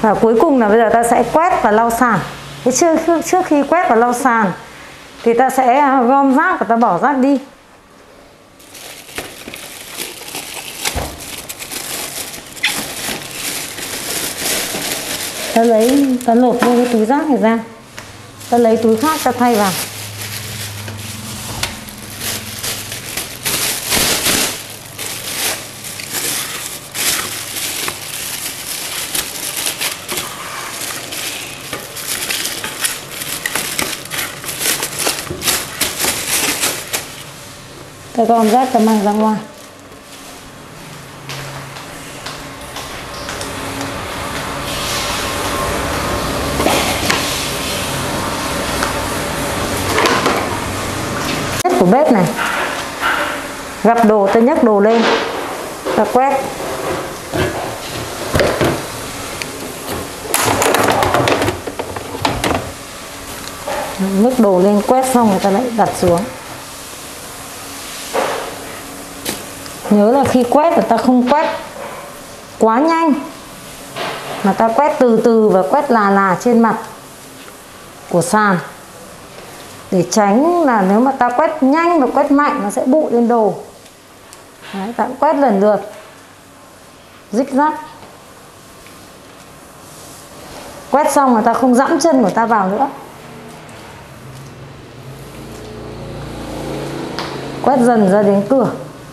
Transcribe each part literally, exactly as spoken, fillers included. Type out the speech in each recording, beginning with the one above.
Và cuối cùng là bây giờ ta sẽ quét và lau sàn. Thế trước, trước khi quét và lau sàn thì ta sẽ gom rác và ta bỏ rác đi. Ta lấy, ta lột vô cái túi rác này ra. Ta lấy túi khác ta thay vào. Ta gom rác ta mang ra ngoài. Của bếp này, gặp đồ ta nhấc đồ lên, ta quét. Nhấc đồ lên quét xong người ta lại đặt xuống. Nhớ là khi quét là ta không quét quá nhanh, mà ta quét từ từ và quét là là trên mặt của sàn, để tránh là nếu mà ta quét nhanh và quét mạnh nó sẽ bụi lên đồ. Đấy, ta cũng quét lần lượt rích rắc. Quét xong là ta không dẫm chân của ta vào nữa. Quét dần ra đến cửa.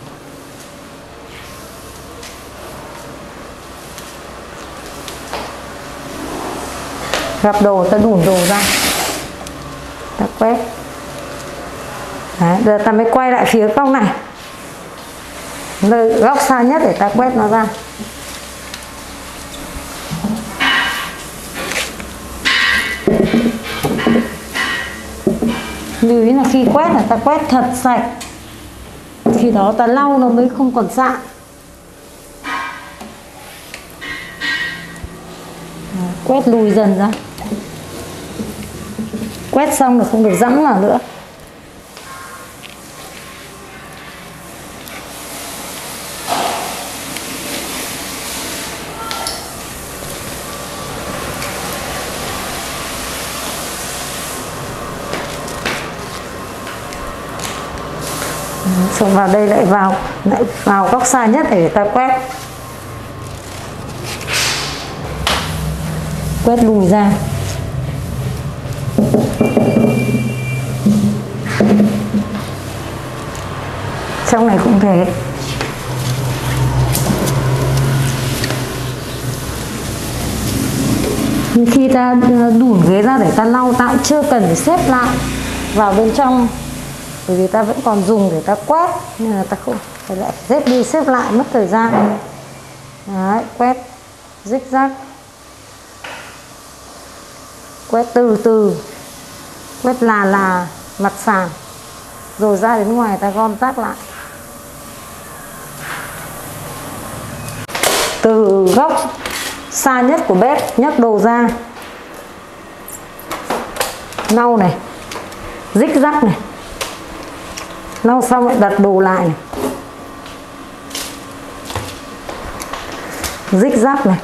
Gặp đồ ta đủn đồ ra, ta quét. Đấy, giờ ta mới quay lại phía góc này, nơi góc xa nhất để ta quét nó ra. Lưu ý là khi quét là ta quét thật sạch, khi đó ta lau nó mới không còn sạn. Quét lùi dần ra. Quét xong là không được dẫm vào nữa. Xong vào đây lại vào lại vào góc xa nhất để ta quét. Quét lùi ra. Trong này cũng thế. Khi ta đủn ghế ra để ta lau, ta cũng chưa cần phải xếp lại vào bên trong, bởi vì ta vẫn còn dùng để ta quét, nên là ta không phải lại xếp đi xếp lại mất thời gian. Đấy, quét rích rắc, quét từ từ, quét là là mặt sàn, rồi ra đến ngoài ta gom rác lại. Từ góc xa nhất của bếp nhấc đồ ra, lau này, rích rắc này, lau xong lại đặt đồ lại này, rích rắc này.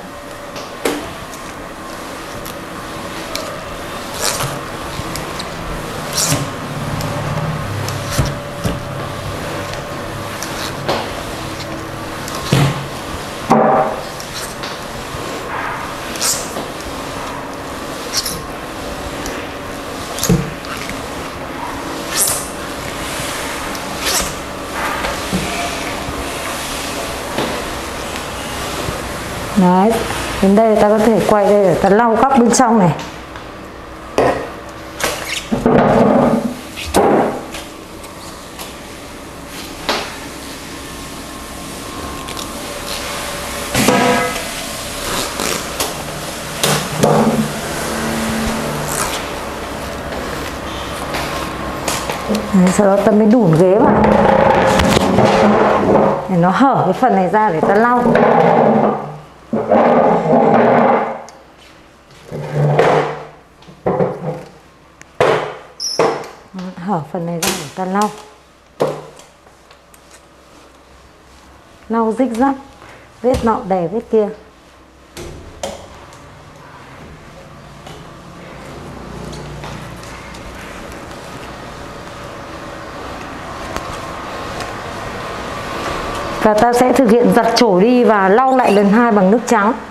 Đấy, đến đây ta có thể quay đây để ta lau góc bên trong này. Đấy, sau đó ta mới đủn ghế vào để nó hở cái phần này ra để ta lau. Hở phần này ra để ta lau. Lau rích rắc, vết nọ đè vết kia. Và ta sẽ thực hiện giặt chổi đi và lau lại lần hai bằng nước trắng.